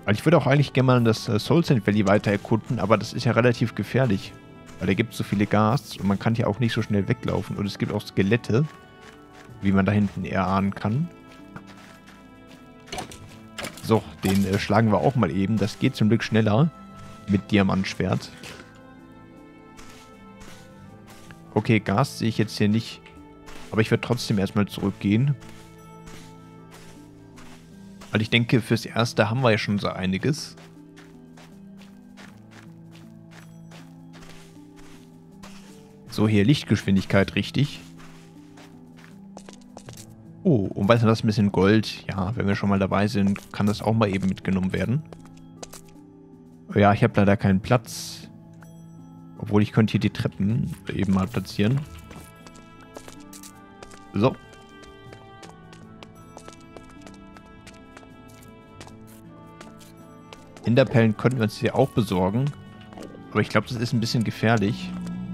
Weil ich würde auch eigentlich gerne mal das Soul Sand Valley weiter erkunden, aber das ist ja relativ gefährlich. Weil da gibt es so viele Gas und man kann hier auch nicht so schnell weglaufen. Und es gibt auch Skelette, wie man da hinten erahnen kann. So, den schlagen wir auch mal eben. Das geht zum Glück schneller mit Diamantschwert. Okay, Gas sehe ich jetzt hier nicht. Aber ich werde trotzdem erstmal zurückgehen. Weil ich denke, fürs Erste haben wir ja schon so einiges. So, hier Lichtgeschwindigkeit richtig. Oh, und weißt du, das ist ein bisschen Gold. Ja, wenn wir schon mal dabei sind, kann das auch mal eben mitgenommen werden. Ja, ich habe leider keinen Platz. Obwohl, ich könnte hier die Treppen eben mal platzieren. So. Enderperlen könnten wir uns hier auch besorgen. Aber ich glaube, das ist ein bisschen gefährlich.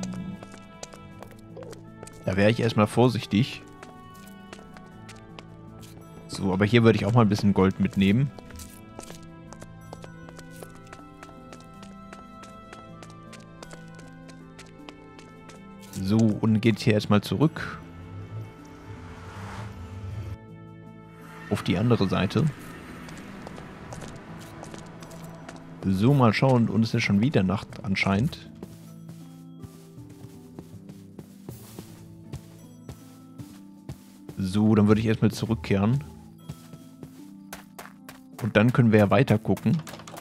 Da wäre ich erstmal vorsichtig. So, aber hier würde ich auch mal ein bisschen Gold mitnehmen. So, und geht hier erstmal zurück. Auf die andere Seite. So, mal schauen. Und es ist schon wieder Nacht anscheinend. So, dann würde ich erstmal zurückkehren. Und dann können wir ja weiter gucken.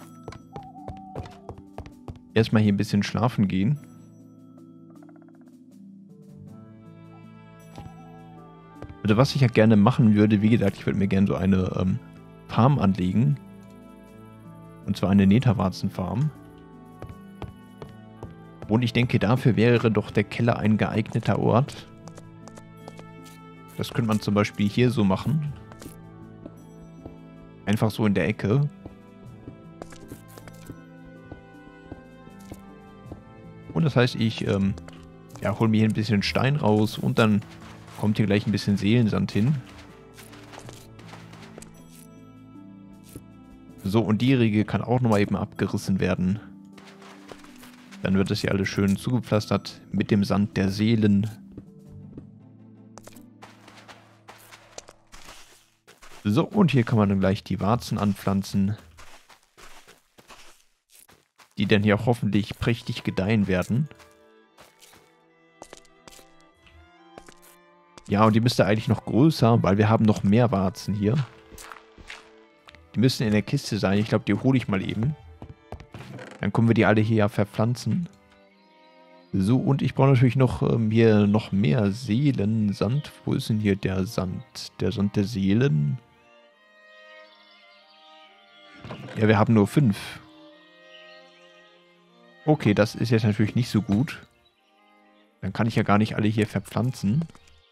Erstmal hier ein bisschen schlafen gehen. Also was ich ja gerne machen würde, wie gesagt, ich würde mir gerne so eine Farm anlegen. Und zwar eine Netherwarzen-Farm. Und ich denke, dafür wäre doch der Keller ein geeigneter Ort. Das könnte man zum Beispiel hier so machen. Einfach so in der Ecke. Und das heißt, ich ja, hole mir hier ein bisschen Stein raus und dann kommt hier gleich ein bisschen Seelensand hin. So, und die Riege kann auch nochmal eben abgerissen werden. Dann wird das hier alles schön zugepflastert mit dem Sand der Seelen. So, und hier kann man dann gleich die Warzen anpflanzen. Die dann hier auch hoffentlich prächtig gedeihen werden. Ja, und die müsste eigentlich noch größer, weil wir haben noch mehr Warzen hier. Die müssen in der Kiste sein. Ich glaube, die hole ich mal eben. Dann können wir die alle hier ja verpflanzen. So, und ich brauche natürlich noch hier noch mehr Seelensand. Wo ist denn hier der Sand? Der Sand der Seelen? Ja, wir haben nur 5. Okay, das ist jetzt natürlich nicht so gut. Dann kann ich ja gar nicht alle hier verpflanzen.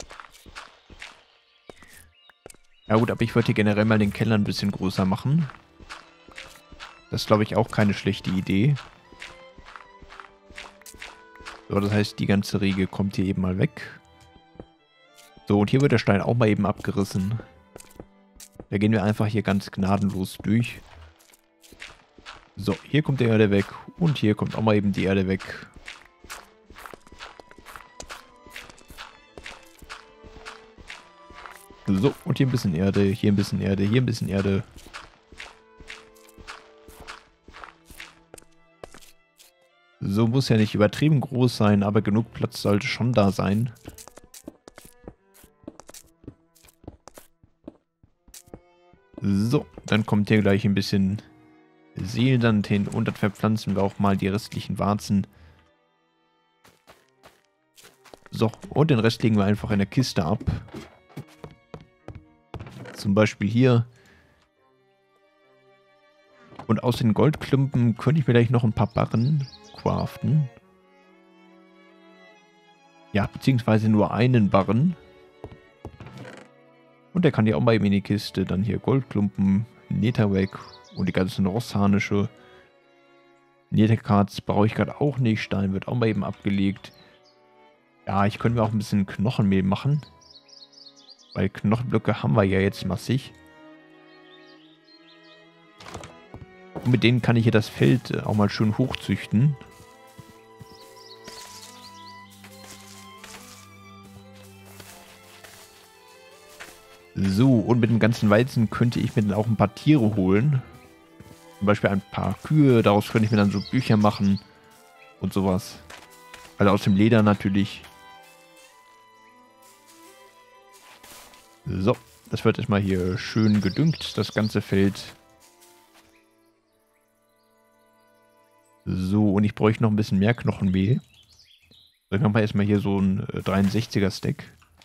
Ja gut, aber ich wollte generell mal den Keller ein bisschen größer machen. Das ist, glaube ich, auch keine schlechte Idee. So, das heißt, die ganze Riege kommt hier eben mal weg. So, und hier wird der Stein auch mal eben abgerissen. Da gehen wir einfach hier ganz gnadenlos durch. So, hier kommt die Erde weg. Und hier kommt auch mal eben die Erde weg. So, und hier ein bisschen Erde, hier ein bisschen Erde, hier ein bisschen Erde. So, muss ja nicht übertrieben groß sein, aber genug Platz sollte schon da sein. So, dann kommt hier gleich ein bisschen Seelensand hin und dann verpflanzen wir auch mal die restlichen Warzen. So, und den Rest legen wir einfach in der Kiste ab. Zum Beispiel hier. Und aus den Goldklumpen könnte ich mir gleich noch ein paar Barren craften. Ja, beziehungsweise nur einen Barren. Und der kann ja auch mal eben in die Kiste. Dann hier Goldklumpen, Netherrack und die ganzen Rosshanische. Netherkarts brauche ich gerade auch nicht. Stein wird auch mal eben abgelegt. Ja, ich könnte mir auch ein bisschen Knochenmehl machen. Weil Knochenblöcke haben wir ja jetzt massig. Und mit denen kann ich hier das Feld auch mal schön hochzüchten. So, und mit dem ganzen Weizen könnte ich mir dann auch ein paar Tiere holen. Zum Beispiel ein paar Kühe, daraus könnte ich mir dann so Bücher machen und sowas. Also aus dem Leder natürlich. So, das wird erstmal hier schön gedüngt, das ganze Feld. So, und ich bräuchte noch ein bisschen mehr Knochenmehl. Dann haben wir erstmal hier so ein 63er Stack.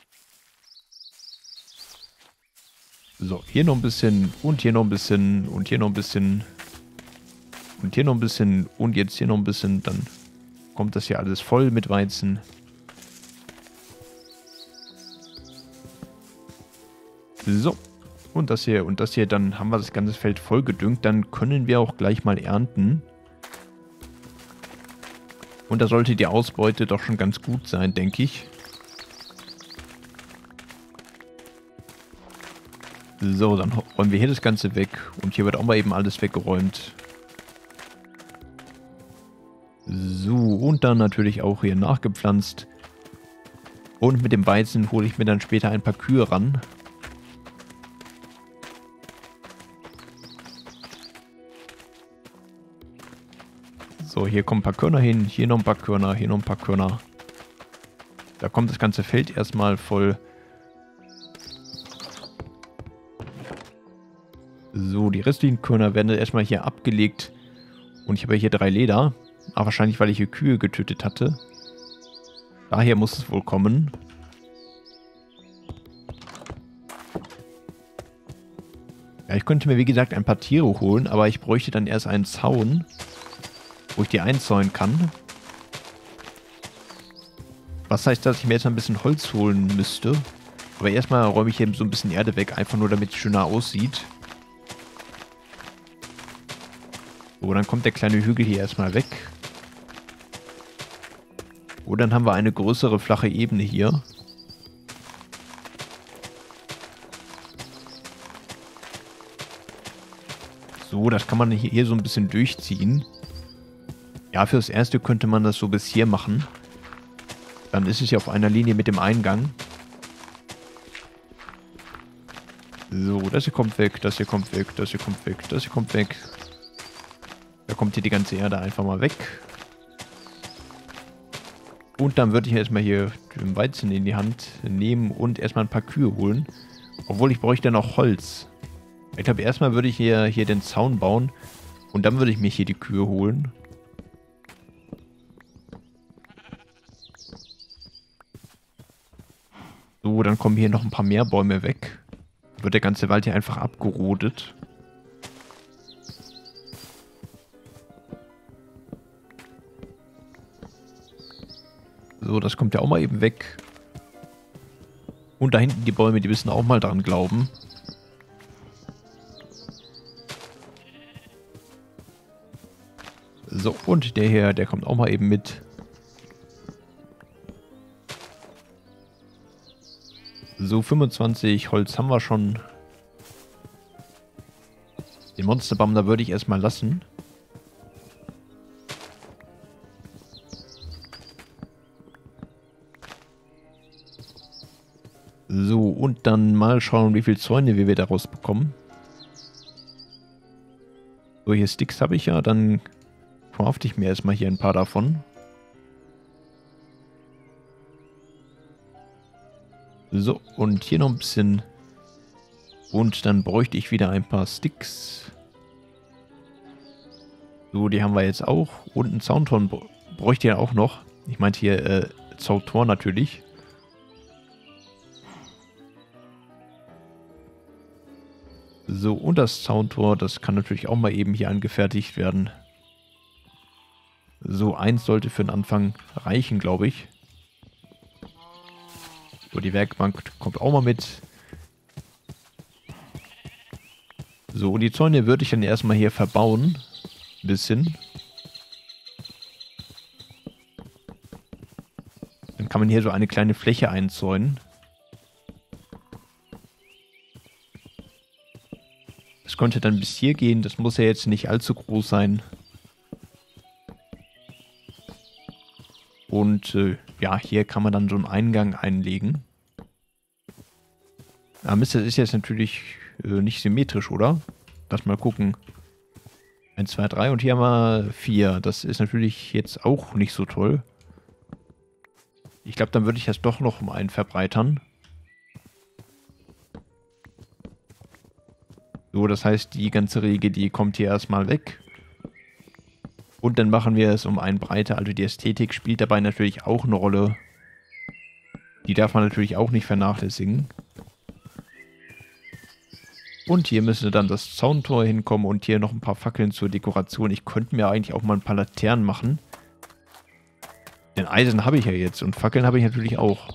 So, hier noch ein bisschen und hier noch ein bisschen und hier noch ein bisschen und hier noch ein bisschen und jetzt hier noch ein bisschen. Dann kommt das hier alles voll mit Weizen. So, und das hier, dann haben wir das ganze Feld voll gedüngt. Dann können wir auch gleich mal ernten. Und da sollte die Ausbeute doch schon ganz gut sein, denke ich. So, dann räumen wir hier das Ganze weg. Und hier wird auch mal eben alles weggeräumt. So, und dann natürlich auch hier nachgepflanzt. Und mit dem Weizen hole ich mir dann später ein paar Kühe ran. So, hier kommen ein paar Körner hin, hier noch ein paar Körner, hier noch ein paar Körner. Da kommt das ganze Feld erstmal voll. So, die restlichen Körner werden erstmal hier abgelegt. Und ich habe hier 3 Leder. Aber wahrscheinlich, weil ich hier Kühe getötet hatte. Daher muss es wohl kommen. Ja, ich könnte mir wie gesagt ein paar Tiere holen, aber ich bräuchte dann erst einen Zaun, wo ich die einzäunen kann. Was heißt, dass ich mir jetzt ein bisschen Holz holen müsste. Aber erstmal räume ich hier so ein bisschen Erde weg, einfach nur damit es schöner aussieht. So, dann kommt der kleine Hügel hier erstmal weg. Und dann haben wir eine größere flache Ebene hier. So, das kann man hier so ein bisschen durchziehen. Ja, fürs Erste könnte man das so bis hier machen. Dann ist es ja auf einer Linie mit dem Eingang. So, das hier kommt weg, das hier kommt weg, das hier kommt weg, das hier kommt weg. Da kommt hier die ganze Erde einfach mal weg. Und dann würde ich erstmal hier den Weizen in die Hand nehmen und erstmal ein paar Kühe holen. Obwohl, ich bräuchte noch Holz. Ich glaube, erstmal würde ich hier den Zaun bauen. Und dann würde ich mich hier die Kühe holen. So, dann kommen hier noch ein paar mehr Bäume weg. Wird der ganze Wald hier einfach abgerodet. So, das kommt ja auch mal eben weg. Und da hinten die Bäume, die müssen auch mal dran glauben. So, und der hier, der kommt auch mal eben mit. So, 25 Holz haben wir schon. Den Monsterbaum, da würde ich erstmal lassen. So, und dann mal schauen, wie viel Zäune wir daraus bekommen. So, hier Sticks habe ich ja, dann verhafte ich mir erstmal hier ein paar davon. So, und hier noch ein bisschen. Und dann bräuchte ich wieder ein paar Sticks. So, die haben wir jetzt auch. Und einen Zauntor bräuchte ich ja auch noch. Ich meinte hier Zauntor natürlich. So, und das Zauntor, das kann natürlich auch mal eben hier angefertigt werden. So, eins sollte für den Anfang reichen, glaube ich. So, die Werkbank kommt auch mal mit. So, und die Zäune würde ich dann erstmal hier verbauen. Ein bisschen. Dann kann man hier so eine kleine Fläche einzäunen. Das konnte dann bis hier gehen. Das muss ja jetzt nicht allzu groß sein. Und ja, hier kann man dann so einen Eingang einlegen. Ah Mist, das ist jetzt natürlich nicht symmetrisch, oder? Lass mal gucken. 1, 2, 3 und hier haben wir 4. Das ist natürlich jetzt auch nicht so toll. Ich glaube, dann würde ich das doch noch um einen verbreitern. So, das heißt, die ganze Riege, die kommt hier erstmal weg. Und dann machen wir es um einen breiter. Also die Ästhetik spielt dabei natürlich auch eine Rolle. Die darf man natürlich auch nicht vernachlässigen. Und hier müsste dann das Zauntor hinkommen und hier noch ein paar Fackeln zur Dekoration. Ich könnte mir eigentlich auch mal ein paar Laternen machen. Denn Eisen habe ich ja jetzt und Fackeln habe ich natürlich auch.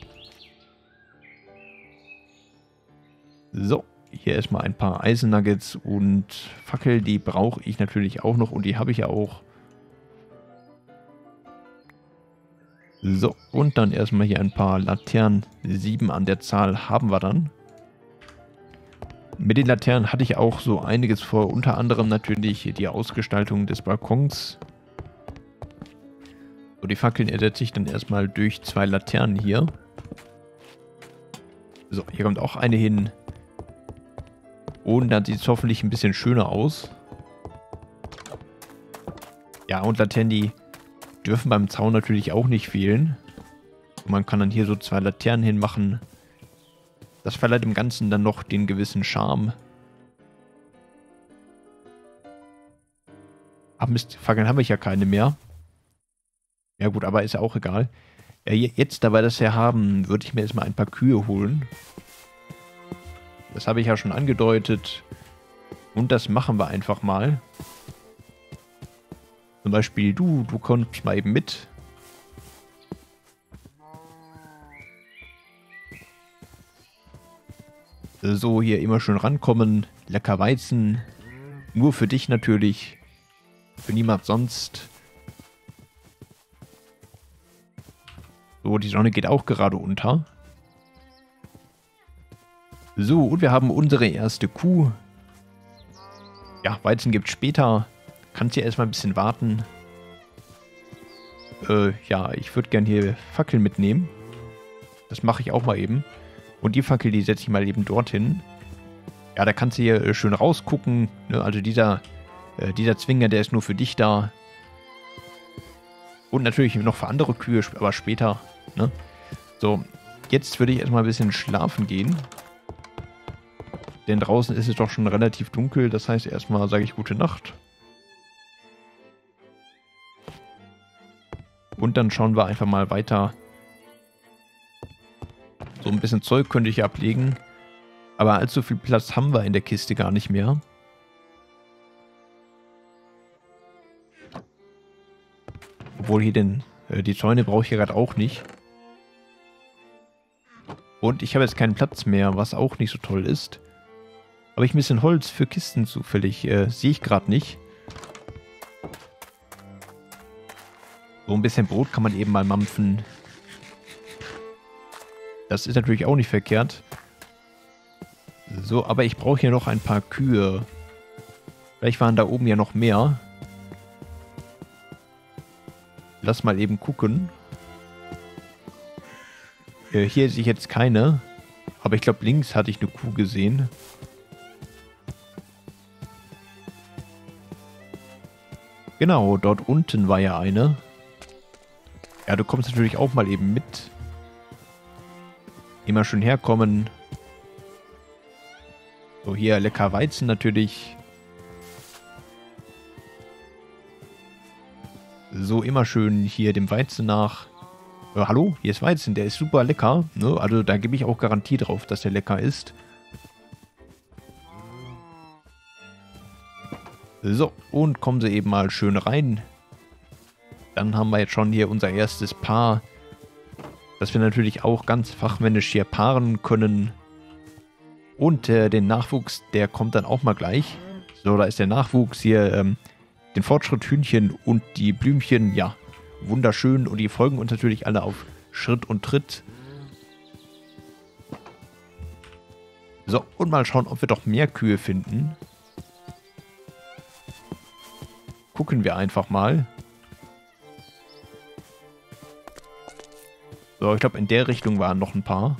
So, hier erstmal ein paar Eisennuggets und Fackel, die brauche ich natürlich auch noch und die habe ich ja auch. So, und dann erstmal hier ein paar Laternen. 7 an der Zahl haben wir dann. Mit den Laternen hatte ich auch so einiges vor, unter anderem natürlich die Ausgestaltung des Balkons. So, die Fackeln ersetze ich dann erstmal durch 2 Laternen hier. So, hier kommt auch eine hin. Und dann sieht es hoffentlich ein bisschen schöner aus. Ja, und Laternen, die dürfen beim Zaun natürlich auch nicht fehlen. Und man kann dann hier so 2 Laternen hinmachen. Das verleiht dem Ganzen dann noch den gewissen Charme. Ach Mist, Fackeln habe ich ja keine mehr. Ja gut, aber ist ja auch egal. Jetzt, da wir das ja haben, würde ich mir erstmal ein paar Kühe holen. Das habe ich ja schon angedeutet. Und das machen wir einfach mal. Zum Beispiel du kommst mal eben mit. So, hier immer schön rankommen. Lecker Weizen. Nur für dich natürlich. Für niemand sonst. So, die Sonne geht auch gerade unter. So, und wir haben unsere erste Kuh. Ja, Weizen gibt es später. Kannst ja erstmal ein bisschen warten. Ja, ich würde gern hier Fackeln mitnehmen. Das mache ich auch mal eben. Und die Fackel, die setze ich mal eben dorthin. Ja, da kannst du hier schön rausgucken. Ne? Also dieser Zwinger, der ist nur für dich da. Und natürlich noch für andere Kühe, aber später. Ne? So, jetzt würde ich erstmal ein bisschen schlafen gehen. Denn draußen ist es doch schon relativ dunkel. Das heißt, erstmal sage ich gute Nacht. Und dann schauen wir einfach mal weiter. So ein bisschen Zeug könnte ich ablegen. Aber allzu viel Platz haben wir in der Kiste gar nicht mehr. Obwohl hier die Zäune brauche ich ja gerade auch nicht. Und ich habe jetzt keinen Platz mehr, was auch nicht so toll ist. Habe ich ein bisschen Holz für Kisten zufällig? Sehe ich gerade nicht. So ein bisschen Brot kann man eben mal mampfen. Das ist natürlich auch nicht verkehrt. So, aber ich brauche hier noch ein paar Kühe. Vielleicht waren da oben ja noch mehr. Lass mal eben gucken. Hier sehe ich jetzt keine. Aber ich glaube, links hatte ich eine Kuh gesehen. Genau, dort unten war ja eine. Ja, du kommst natürlich auch mal eben mit. Immer schön herkommen. So, hier lecker Weizen natürlich. So, immer schön hier dem Weizen nach. Hallo, hier ist Weizen, der ist super lecker. Ne? Also da gebe ich auch Garantie drauf, dass der lecker ist. So, und kommen sie eben mal schön rein. Dann haben wir jetzt schon hier unser erstes Paar. Das wir natürlich auch ganz fachmännisch hier paaren können. Und den Nachwuchs, der kommt dann auch mal gleich. So, da ist der Nachwuchs hier. Den Fortschritt Hühnchen und die Blümchen, ja, wunderschön. Und die folgen uns natürlich alle auf Schritt und Tritt. So, und mal schauen, ob wir doch mehr Kühe finden. gucken wir einfach mal. So, ich glaube, in der Richtung waren noch ein paar.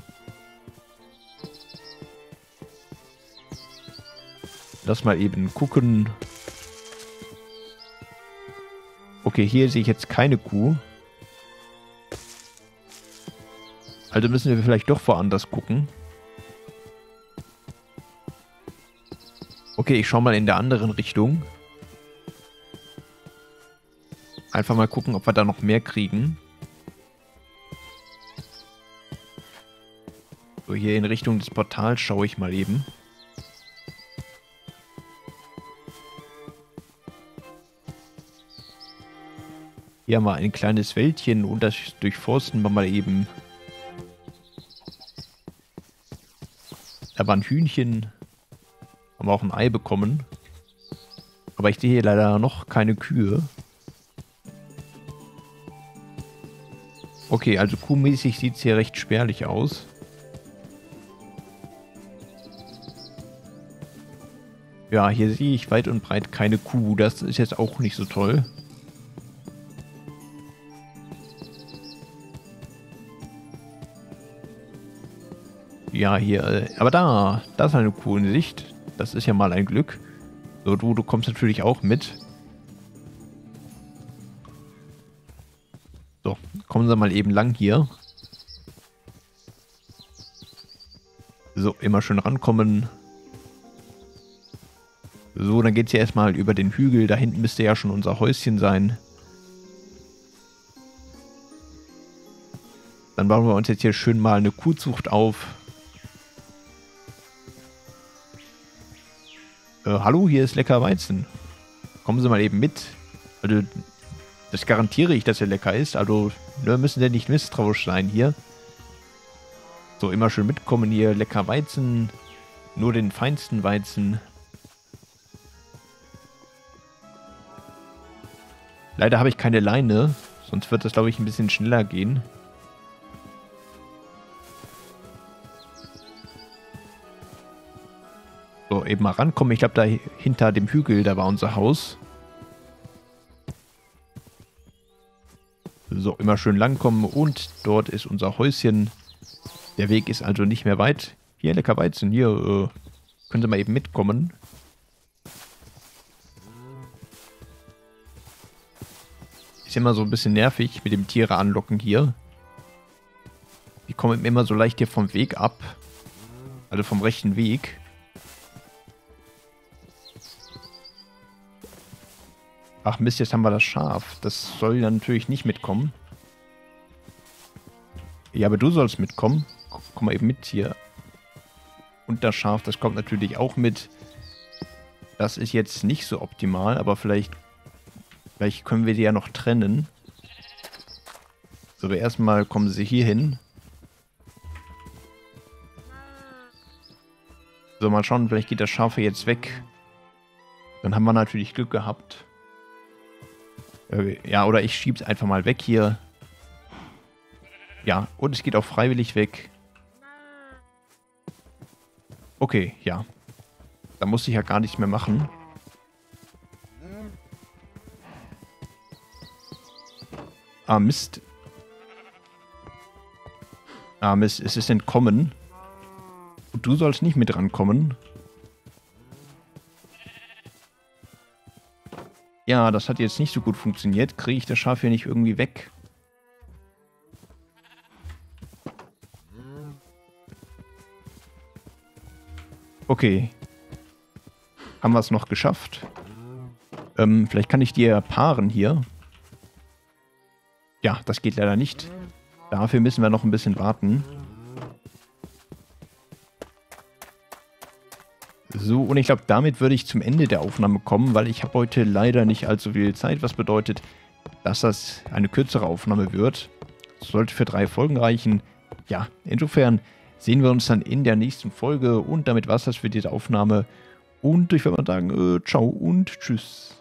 Lass mal eben gucken. Okay, hier sehe ich jetzt keine Kuh. Also müssen wir vielleicht doch woanders gucken. Okay, ich schaue mal in der anderen Richtung. Einfach mal gucken, ob wir da noch mehr kriegen. So, hier in Richtung des Portals schaue ich mal eben. Hier haben wir ein kleines Wäldchen und das durchforsten wir mal eben. Da war ein Hühnchen. Haben wir auch ein Ei bekommen. Aber ich sehe hier leider noch keine Kühe. Okay, also kuhmäßig sieht es hier recht spärlich aus. Ja, hier sehe ich weit und breit keine Kuh. Das ist jetzt auch nicht so toll. Ja, hier, aber da ist eine Kuh in Sicht. Das ist ja mal ein Glück. So, du kommst natürlich auch mit. So, kommen Sie mal eben lang hier. So, immer schön rankommen. So, dann geht es ja erstmal über den Hügel. Da hinten müsste ja schon unser Häuschen sein. Dann bauen wir uns jetzt hier schön mal eine Kuhzucht auf. Hallo, hier ist lecker Weizen. Kommen Sie mal eben mit. Also, das garantiere ich, dass er lecker ist. Also, wir müssen ja nicht misstrauisch sein hier. So, immer schön mitkommen hier. Lecker Weizen. Nur den feinsten Weizen. Leider habe ich keine Leine. Sonst wird das, glaube ich, ein bisschen schneller gehen. So, eben mal rankommen. Ich glaube, da hinter dem Hügel, da war unser Haus. So, immer schön langkommen und dort ist unser Häuschen. Der Weg ist also nicht mehr weit. Hier, lecker Weizen. Hier, können Sie mal eben mitkommen. Ist immer so ein bisschen nervig mit dem Tiere anlocken hier. Die kommen immer so leicht hier vom Weg ab. Also vom rechten Weg. Ach Mist, jetzt haben wir das Schaf. Das soll ja natürlich nicht mitkommen. Ja, aber du sollst mitkommen. Komm mal eben mit hier. Und das Schaf, das kommt natürlich auch mit. Das ist jetzt nicht so optimal, aber vielleicht können wir die ja noch trennen. So, aber erstmal kommen sie hier hin. So, mal schauen, vielleicht geht das Schaf jetzt weg. Dann haben wir natürlich Glück gehabt. Ja, oder ich schieb's einfach mal weg hier. Ja, und es geht auch freiwillig weg. Okay, ja. Da muss ich ja gar nichts mehr machen. Ah, Mist. Ah, Mist, es ist entkommen. Und du sollst nicht mit rankommen. Ja, das hat jetzt nicht so gut funktioniert. Kriege ich das Schaf hier nicht irgendwie weg? Okay. Haben wir es noch geschafft? Vielleicht kann ich dir paaren hier. Ja, das geht leider nicht. Dafür müssen wir noch ein bisschen warten. So, und ich glaube, damit würde ich zum Ende der Aufnahme kommen, weil ich habe heute leider nicht allzu viel Zeit, was bedeutet, dass das eine kürzere Aufnahme wird. Sollte für 3 Folgen reichen. Ja, insofern sehen wir uns dann in der nächsten Folge und damit war es das für diese Aufnahme. Und ich würde mal sagen, ciao und tschüss.